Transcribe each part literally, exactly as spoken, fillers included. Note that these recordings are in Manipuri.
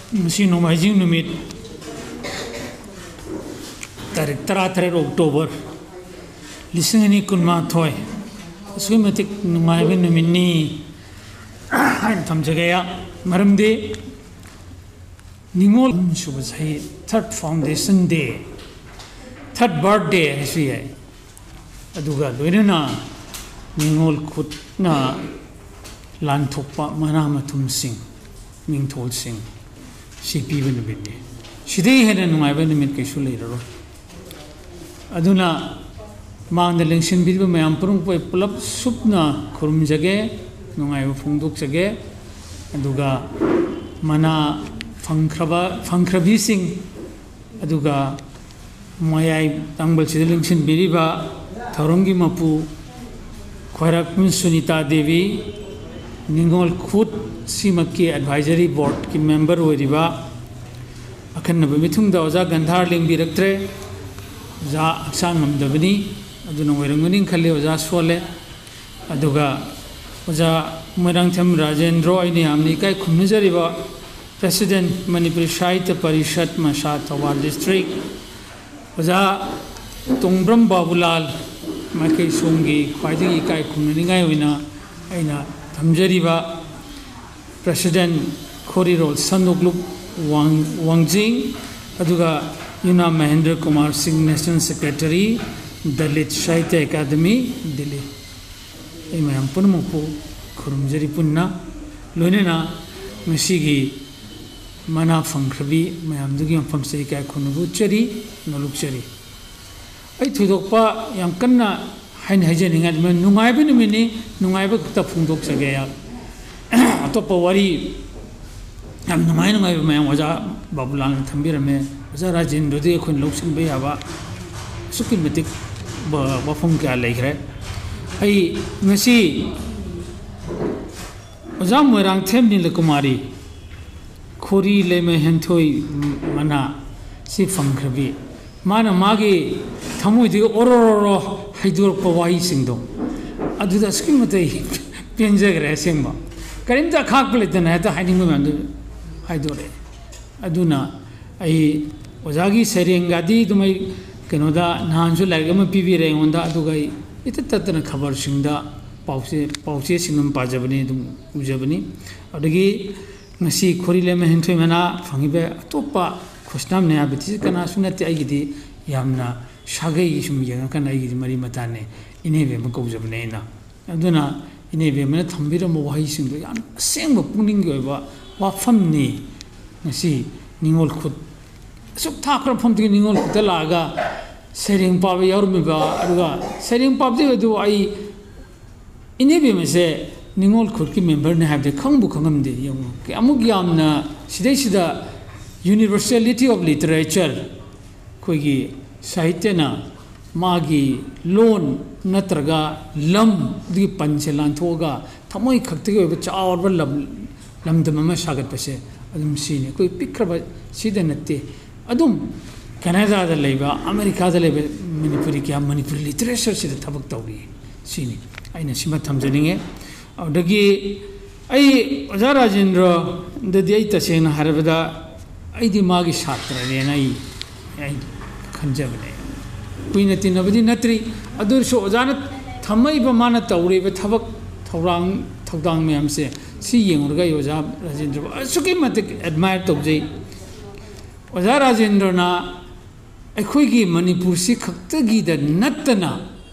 masi nomaijing numit tarik tara tarik Oktober lising ini kunma thoy sui matik numai ben numit ni hain tham jagaya maramde ningol subasai third foundation day third birthday hasi hai aduga loinana ningol khut na lan thokpa mana mathum sing ningthol sing C P ben numit ni sidai hena numai ben numit ke su leiro aduna mang the lengsin bidba mayam purung poi pulap supna khurum jage nungai phungduk jage aduga mana phangkraba phangkrabi sing aduga mayai tangbal chid lengsin biriba tharongi mapu khairak sunita devi ningol khut simaki advisory board ki member hoiriba akhan nabe mithung da oja gandhar lengbiraktre za aksang namdabani aduna wairangani khalle oja sole aduga oja Moirangtham Rajendro aini amni kai khumnijariba president Manipur Sahitya Parishad Masha Thawal district oja Tongbram Babulal makai songi khwaidagi kai khumningai oina aina thamjariba president Khorirol Sanuklup Wang Wangjing aduga Yuna Mahendra Kumar Singh National Secretary Dalit Sahitya Academy Delhi ai mayam punmupu khurumjari punna loinena ngasigi mana phangkhrabi mayam dugi mafam sei kai khunubu chari noluk chari ai thudokpa yam kanna hain hajeninga nungai be numini nungai be ta phungdok sage ya atopa wari yam nungai nungai mayam oja babulang thambirame oja Rajendra de khun loksin be yaba sukin metik ba wafum kya lekhre ai ngasi oja Moirangtham Nilakumari khori leme henthoi mana si phangkhrabi mana magi thamoi de orororo haidur pawai singdo aduda skim matai penjagre singba karimta khakple dana ta haiding mandu haidore aduna ai ojagi serengadi dumai kenoda nahanju lagama pibire onda aduga ita tatana khabar singda pause pause singam pajabani dum ujabani adagi ngasi khorile me henthoi mana phangibe atopa khosnam ne abiti kana sunati aigidi yamna shagai sum yang kana aigidi mari matane inebe makau jabne na aduna inebe mana thambira mo wahai singdo yan sengba puning ge ba wafam ni ngasi ningol khut suk tha khra phom ti ningol khut laga sering pab yaurmi ba aduga sering pab de du ai inebe me se ningol khut ki member ne have de khangbu khangam de yong ke amuk yamna sidai sida universality of literature koigi sahitya na magi lon natraga lam di panchelan thoga thamoi khakti ge chawar ba lam lam de mama sagat pase adum sine koi pikraba sida natte adum Canada da leba America da leba Manipuri kya Manipur literature sida thabak tawri sine aina sima thamjaninge adagi ai oja Rajendra da dei tasena harabada ai di magi shatra ne nai ai khanjabne kuina tinabadi natri adur so ojana thamai ba mana tawre ba thabak thorang thodang me amse si yengurga yoja Rajendra asuki matik admire tawjai oja Rajendra na akhoi Manipur si khaktagi da natna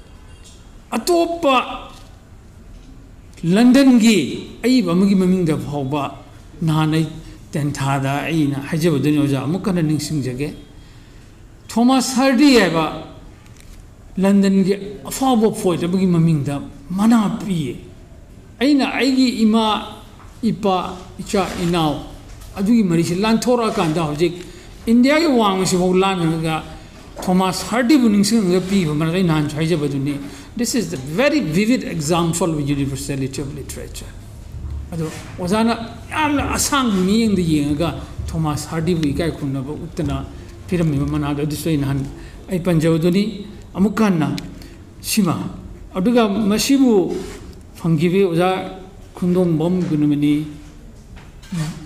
atopa London gi ai bamagi maming da phawba nanai tenthada aina hajabaduni oja amukana ningsing jage Thomas Hardy eba London gi afabo foi da bagi maming da mana pi aina aigi ima ipa icha inau adugi mari si lanthora kan da hojik India ge wang si bo lan ga Thomas Hardy bu ningsing ga pi mana rai nan hajabaduni. This is the very vivid example of universality of literature. Ado ozana yamna asang miyeng de yenga Thomas Hardy bu kai kunna ba utna pirami mana do disoi nan ai panjawduni amukanna sima aduga masibu phanggibe oza khundong bom gunumani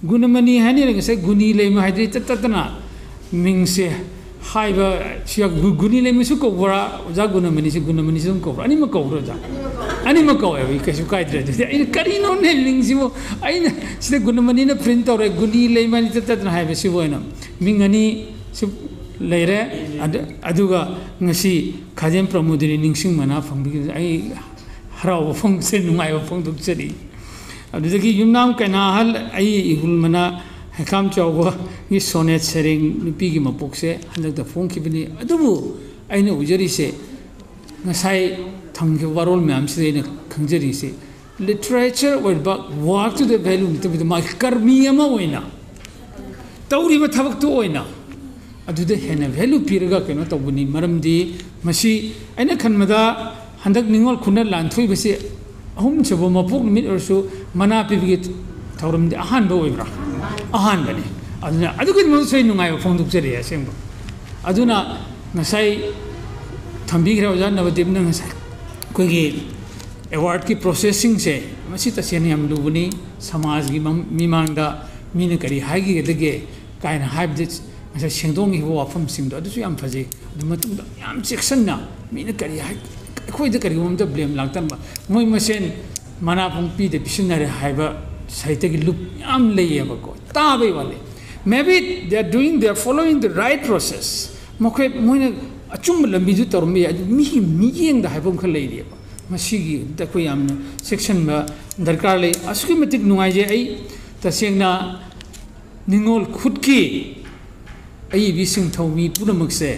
gunamani hani lang say guni lay ma hydri tatana mingse haiba siya guni lay masu ko bora ja gunamani si gunamani sum ko ani ma ko ro ja ani ma ko ai kasu kai dre ai kari no ne ling si mo ai na sida gunamani na print or guni lay ma ni tatana haiba si boina mingani si leire aduga ngasi khajem pramodini ningsing mana phangbi ai harau phang se nungai phang duk cheri adudagi yumnam kana hal ai ihul mana hakam chawwa ni sonet sering nupi gi mapok se handak da phong khibini adubu aina ujari se ngasai thangge warol myam se ne khangjari se literature or work to the value to the ma karmi ama oina tawri ba thabak to oina adude hena value piraga keno tawbuni maramdi masi aina khanmada handak ningol khuna lan thui bese ahum chabo mapok mit orsu mana pibigi thauram de ahan ba oibra ahan bani aduna adugi mo sei nungai phongduk jeri asengba aduna ngasai thambi gra oja nabadip na ngasai koigi award ki processing se masi ta sen yam lubuni samaj gi mimangda mina kari haigi dege kaina haibde ngasai sengdong gi wafam singdo adusu yam phaji adumatung yam section na mina kari hai khoi de kari mom da blame langtan ba moi masen mana pung pi de pisinare haiba Sahitya ki loop yam lay ba ko ta bai wale maybe they are doing they are following the right process mokhe moina achum lambi ju tormi mi mi yeng da haibom kha lay ri ba masigi da ko yam section ba darkar le asuki matik nungai je ai ta sengna ningol khut ki ai bi sing thomi punamak se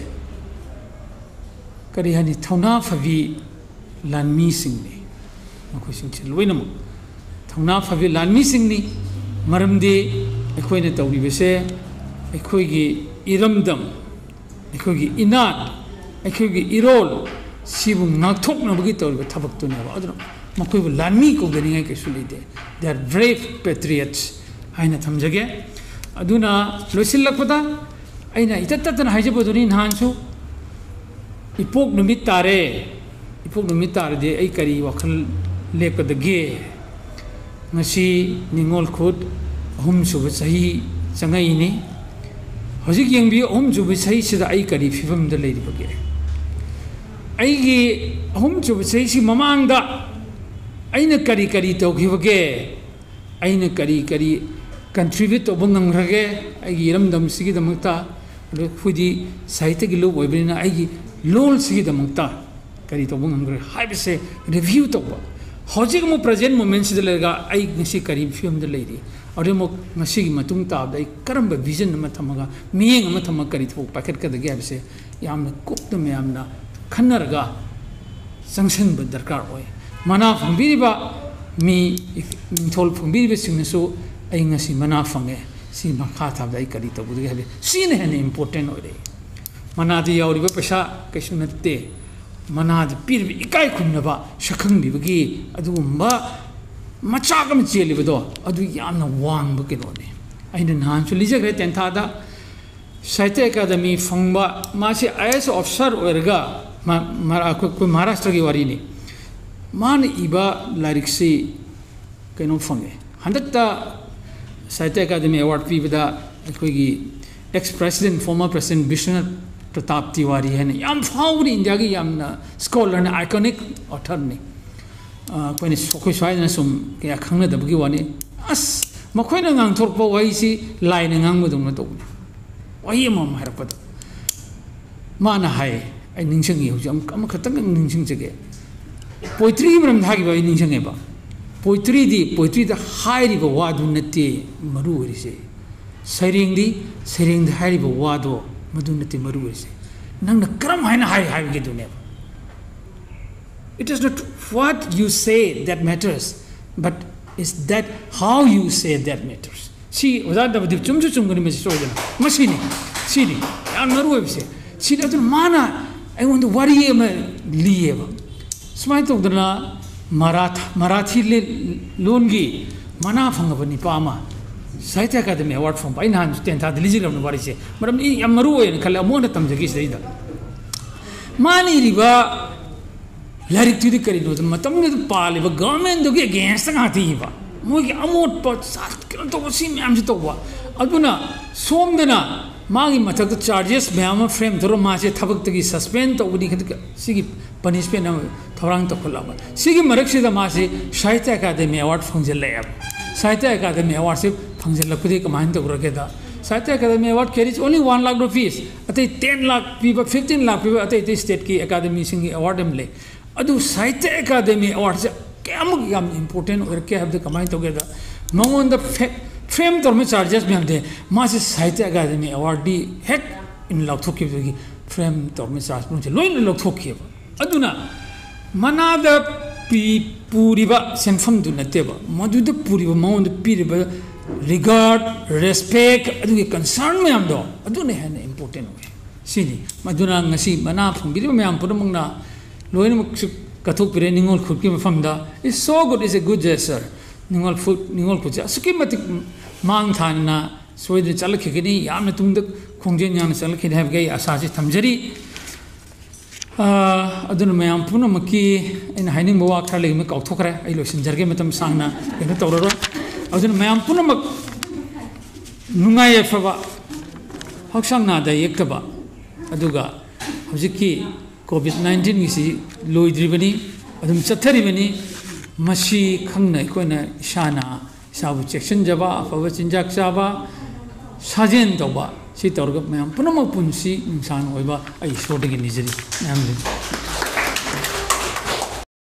kari hani thauna phabi lanmi sing ni mako sing chil loinam thauna phabi lanmi sing ni maramdi ekhoi na tawri bese ekhoi gi iramdam ekhoi gi inat ekhoi gi irol sibu ngakthok na bagi tawri thabak tu na ba adro makoi bu lanmi ko gani ngai ke sulide they are brave patriots aina thamjage aduna losil lakpada aina itatatan haijaboduni nhansu ipok numit tare ipok numit tare de ai kari wakhal lepkadage ngasi ningol khut hum suba sahi changai ni hojik yengbi hum suba sahi sida ai kari fifam da leiri bage ai gi hum suba sahi si mamang da aina kari kari to khibage aina kari kari contribute to bangang rage ai gi ram dam sigi damta khudi Sahitya gi lo oibina ai gi lol sigi damta kari to bang ngre haibe se review to ba hojik mo present moment si lega ai ngsi kari film de leiri ore mo ngsi gi matung ta dai karamba vision ma thamaga miyeng ma thama kari tho paket ka de ge se yamna kup to me yamna khanarga sanction ba darkar oi mana phangbi ba mi thol phangbi be sing so ai ngsi mana phange si ma kha tha dai kari to bu ge be si ne ne important oi mana di yauri ba pesa kaisu natte mana di pir bi ikai khunna ba shakhang bi bagi adu ba macha kam cheli ba do adu yamna wang ba ke do ne aina nan chu lije gre ten tha da Sahitya Academy phangba ma se I A S officer oirga ma mara ko Maharashtra gi wari ni man iba larik se kaino phange handakta Sahitya Academy award pi bida koi gi ex president former president Bishwanath Pratap Tiwari है ना याम फाउरी इंडिया की याम ना स्कॉलर ने आइकॉनिक ऑथर ने कोई ने कोई स्वाय ने सुम क्या खंगने दबकी वाने अस मखोई ने ngang थोर पो वही सी लाइन ने ngang में दूँगा तो वही मम हर पद माना है आई निंचंगी हो जाम कम खतंग निंचंग जगह पोइट्री में हम धागी वही निंचंगे बा पोइट्री दी पोइट्री दा हाई री बा वादु नत्ते मरु वरी से सरिंग दी सरिंग दा हाई री बा वादो madunati maru se nang na kram haina hai hai ge dunia it is not what you say that matters but is that how you say that matters si without the chum chum ngani me so jana machine si ni an maru se si da mana I want to worry me liye ba smai to dana maratha marathi le longi mana phanga bani pama Sahitya Academy award from by nan ten tha delivery of bari se maram i amaru en khala mo na tamjagi seida mani riba larik tudi kari no matam ne pale ba government do ge against nga thi ba मोगी अमोट पर कनो तब सी मैम से तब अदुना सोमदना मागी मथक चार्जेस मैम फ्रेम तौर मासे थबक तगी सस्पेंड तौबनी सिगी पनिशमेंट थौरांग तौखलाब सिगी मरक्सिद मासे साहित्य अकादमी अवार्ड फंगजल्ले साहित्य अकादमी अवार्ड से फंगजल्लपुदी कमाइन तौरगेदा Sahitya Akademi award carries only one lakh rupees अतई टेन लाख पीब फिफ्टीन लाख पीब अतई अतई स्टेट की अकादमी सिंगी अवार्ड हम ले अदु साहित्य अकादमी अवार्ड से क्या इम्पोर्टेंट ओरके हबदे कमाइन तौगेदा मंगोन द फ्रेम तौर में चार्जेस मैम दे मासे साहित्य अकादमी अवार्ड दी हेक इन लौथोकी फ्रेम तौर में चार्ज पुंचे लोइन लौथोकी अदुना मनाद पी पूरीबा सेंफम दु नतेबा मदुद पूरीबा मंगोन द पीरीबा रिगार्ड रेस्पेक्ट अदुगी कंसर्न मैम दो अदुने हेन इम्पोर्टेंट ओए सिनी मदुना ngasi मना फंगिरिबा मैम पुरमंगना लोइन मुक्सु कथोक पिरे निंगोल खुद की मफमदा is so good is a good gesture निंगोल फुट निंगोल खुद असुकी मतिक मांग थाना सोइदे चलखिगनी यामना तुंग खोंजेन याम चलखिन हैबगे आसासी थमजरी अदुन मैम पुनमकी इन हाइनिंग बवा खर लेग में कौथोखरे आई लोसिनजरगे मतम सांगना केनो तौररो अदुन मैम पुनमक नुंगाय फबा हक्संग नादा येक्तबा अदुगा हजिकी कोविड नाइन्टीन की लोइद्रिबनी अदुम चथरिबनी मसी खंगना अखोना इसाना इसाबु चेक्सनजबा अफब चिंजाक चाबा साजेन तौबा सी तौरग मैम पुनमक पुंसी इंसान होइबा आई सोरदगी निजरी मैम